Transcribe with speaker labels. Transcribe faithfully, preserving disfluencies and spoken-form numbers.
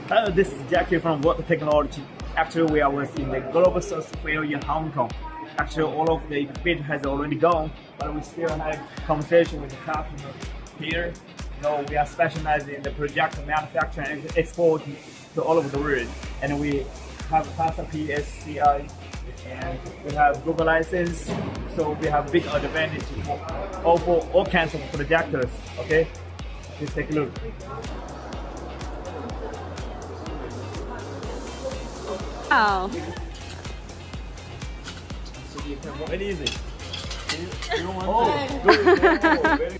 Speaker 1: Hello, this is Jackie from Volto Technology. Actually, we are working in the Global South Fair in Hong Kong. Actually, all of the exhibit has already gone, but we still have conversation with the customer here. You know, we are specialized in the projector manufacture and export to all over the world. And we have P A S P S C I and we have Google license, so we have big advantage for all, for all kinds of projectors. Okay, just take a look.
Speaker 2: Wow.
Speaker 1: So you can very easy. You, you want oh, good. Oh, very